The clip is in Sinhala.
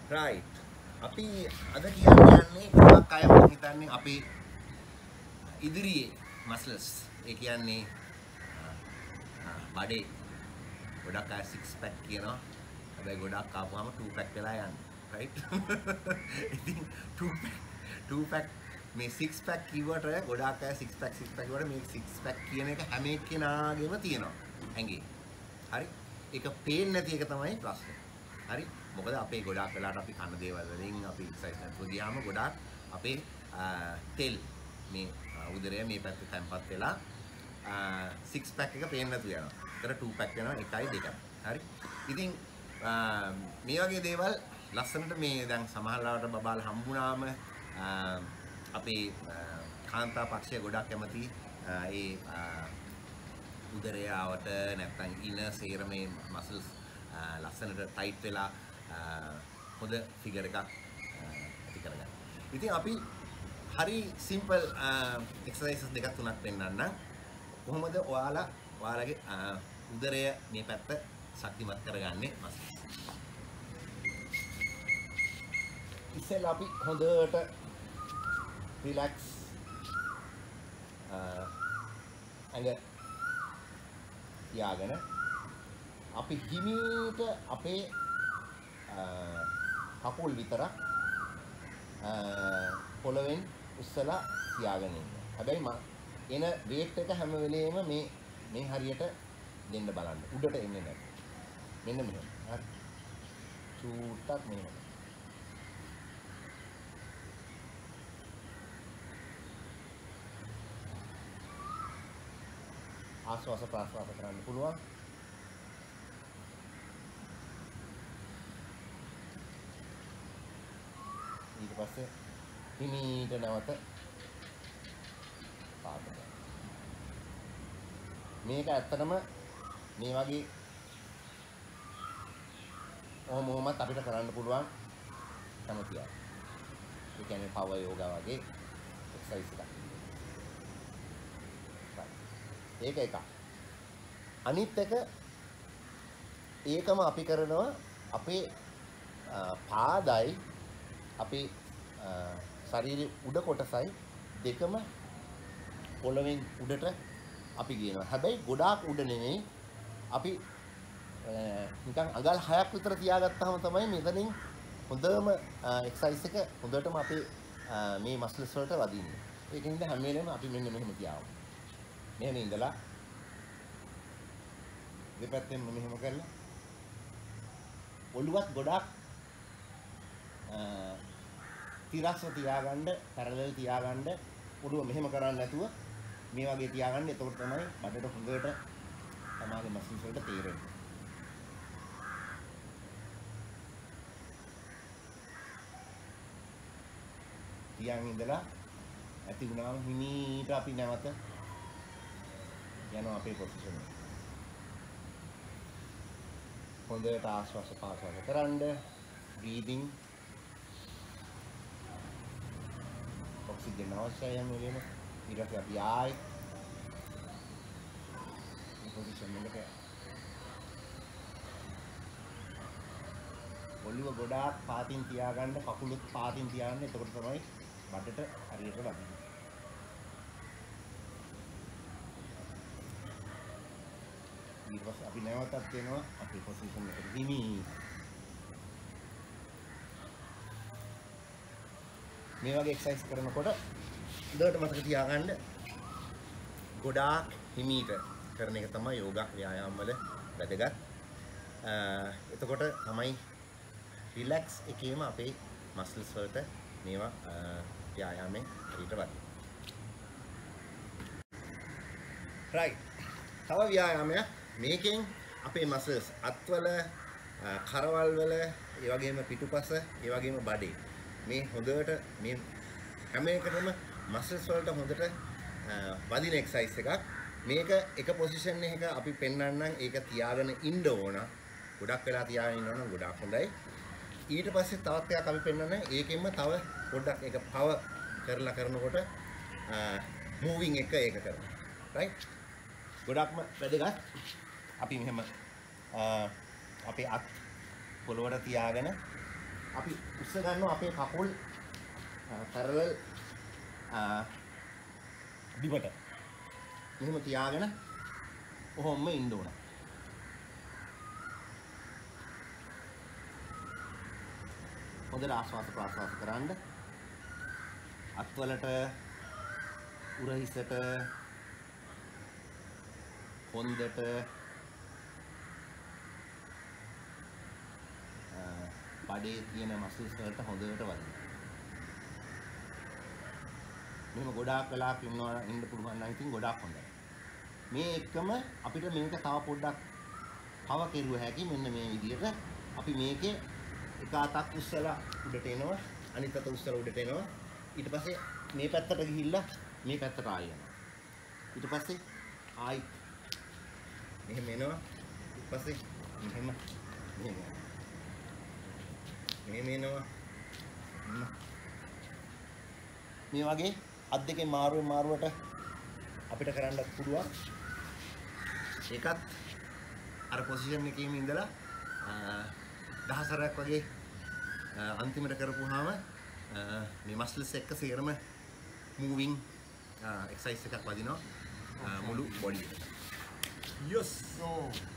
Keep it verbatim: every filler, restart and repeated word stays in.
right. අපි අද කියන්නේ ගොඩක් අය මම හිතන්නේ අපි ඉදිරියේ muscles ඒ කියන්නේ බඩේ ගොඩක් අය six pack කියනවා. හැබැයි ගොඩක් ආපුවාම two pack වෙලා යන්නේ. right? ඉතින් two pack two pack මේ six pack කිව්වට ගොඩක් අය six pack six pack වල මේ six pack කියන එක හැම එක්කෙනාගේම තියෙනවා. ඇඟේ. හරි? ඒක පේන්නේ නැති එක තමයි ප්‍රශ්නේ. හරි? මොකද අපේ ගොඩාක් වෙලාවට අපි කන දේවල් වලින් අපි එක්සර්සයිස් කරලා ගියාම ගොඩාක් අපේ තෙල් මේ උදරය මේ පැත්තේ තැම්පත් වෙලා six pack එක පේන්න නැතු යනවා. ඒතර two pack වෙනවා එකයි දෙකයි. හරි? ඉතින් මේ වගේ දේවල් ලස්සනට මේ දැන් සමහරවිට බබාල හම්බුනාම අපේ කාන්තා පක්ෂය ගොඩක් කැමති ඒ උදරය ආවට නැත්නම් ඉන සේර මේ මසල්ස් ලස්සනට ටයිට් වෙලා හොඳ ෆිගර් එකක් ඇති කරගන්න. ඉතින් අපි හරි සිම්පල් එක්සර්සයිසස් දෙකක් තුනක් පෙන්නන්නම්. කොහොමද ඔයාලා ඔයාලගේ උදරය මේ පැත්ත ශක්තිමත් කරගන්නේ මසල්ස්. ඉස්සෙල්ලා අපි හොඳට රිලැක්ස් ඇඟ තියාගෙන අපි හිමීට අපේ කකුල් විතරක් පොළවෙන් උස්සලා තියාගෙන ඉන්න. හැබැයි මම එන වේට් එක හැම වෙලේම මේ මේ හරියට දෙන්න බලන්න. උඩට එන්නේ නැහැ. මෙන්න මෙහෙම. හරි. චූට්ටක් මෙහෙම. ආස්වාස ප්‍රාස්වාස කරන්න පුළුවන්. ඊට පස්සේ හිමීට නැවත පාත ගන්න. මේක ඇත්තටම මේ වගේ ඔහොම ඔහොමත් අපිට කරන්න පුළුවන් කැමතියි. ඒ කියන්නේ පවර් යෝගා වගේ එක්සර්සයිස් එකක්. ඒක එක. අනිත් එක ඒකම අපි කරනවා අපේ පාදයි අපේ ශරීරයේ උඩ කොටසයි දෙකම පොළවෙන් උඩට අපි ගේනවා. හැබැයි ගොඩාක් උඩ නෙමෙයි. අපි නිකන් අඟල් හයක් විතර තියාගත්තාම තමයි මෙතනින් හොඳම එක්සර්සයිස් එක හොඳටම අපේ මේ මස්ල්ස් වලට වදින්නේ. ඒකින්ද හැම වෙලේම අපි මෙන්න මෙහෙම තියාවමු. මෙහෙම ඉඳලා දෙපැත්තෙන් මෙහෙම කරලා ඔළුවත් ගොඩක් තිරස්ව තියාගන්න, පැරලල් තියාගන්න, ඔළුව මෙහෙම කරන්නේ නැතුව මේ වගේ තියාගන්න. එතකොට තමයි බඩට හොඳට තමාගේ මස්ල්ස් වලට තේරෙන්නේ. තියන් ඉඳලා ඇති වුණාම හිමීට අපි නැවත යනවා අපේ පොසිෂන් එකට. හොඳට ආශ්වාස ප්‍රශ්වාස කරන්න. බ්‍රීතිං ඔක්සිජන් අවශ්‍යයි යන වෙලෙම. ඊට පස්සේ අපි ආයි මේ පොසිෂන් එකට ඔළුව ගොඩාක් පාතින් තියාගන්න, කකුලුත් පාතින් තියාගන්න. එතකොට තමයි බඩට හරියට වදින්නේ. ඊට පස්සේ අපි නැවතත් වෙනවා අපේ පොසිෂන් එකට හිමී. මේ වගේ එක්සර්සයිස් කරනකොට හොඳට මතක තියාගන්න ගොඩාක් හිමීට කරන එක තමයි යෝගා ව්‍යායාම වල වැදගත්. එතකොට තමයි රිලැක්ස් එකේම අපේ මස්ල්ස් වලට මේවා ව්‍යායාමයෙන් හරියට වදින්නේ. right. තව ව්‍යායාමයක් මේකෙන් අපේ මසල්ස් අත්වල කරවල් වල ඒ වගේම පිටුපස ඒ වගේම බඩේ මේ හොඳට මේ හැම එකටම මසල්ස් වලට හොඳට වදින එක්සර්සයිස් එකක්. මේක එක පොසිෂන් එකක අපි පෙන්වන්නම්. ඒක තියාගෙන ඉන්න ඕන. ගොඩක් වෙලා තියාගෙන ඉන්න ඕන. ගොඩක් හොඳයි. ඊට පස්සේ තවත් එකක් අපි පෙන්වන්න. ඒකෙන්ම තව පොඩ්ඩක් ඒක පව කරලා කරනකොට මූවිං එක ඒක කරනවා. right. ගොඩක්ම වැදගත්. අපි මෙහෙම අපේ අත් පොළොවට තියාගෙන අපි උස්ස ගන්නවා අපේ කකුල් පැරලල් බිමට. මෙහෙම තියාගෙන ඔහොම ඉන්න ඕන. හොඳට ආශ්වාස ප්‍රාශ්වාස කරන්න. අත්වලට උරහිසට හොඳට බඩේ තියෙන මස්ල්ස් වලට හොඳට වදින්න. මෙහෙම ගොඩාක් වෙලාවක් ඉන්නවා ඉන්න පුළුවන් නම් ඉතින් ගොඩාක් හොඳයි. මේ එකම අපිට මේක තව පොඩ්ඩක් තව කෙරුව හැකි මෙන්න මේ විදිහට අපි මේකේ එක අතක් උස්සලා උඩට එනවා අනිත් අත උස්සලා උඩට එනවා ඊට පස්සේ මේ පැත්තට ගිහිල්ලා මේ පැත්තට ආයෙ යනවා ඊට පස්සේ ආයි මෙහෙම එනවා ඊට පස්සේ මෙහෙම මෙහෙම මෙහෙම එනවා මේ වගේ අත් දෙකේ මාරුවෙන් මාරුවට අපිට කරන්න පුළුවන් ඒකත් අර පොසිෂන් එකේම ඉඳලා දහසරක් වගේ අන්තිමට කරපුවාම මේ මස්ල්ස් එක්ක සේරම මූවිං එක්සර්සයිස් එකක් වදිනවා මුළු බොඩි එකට. yes so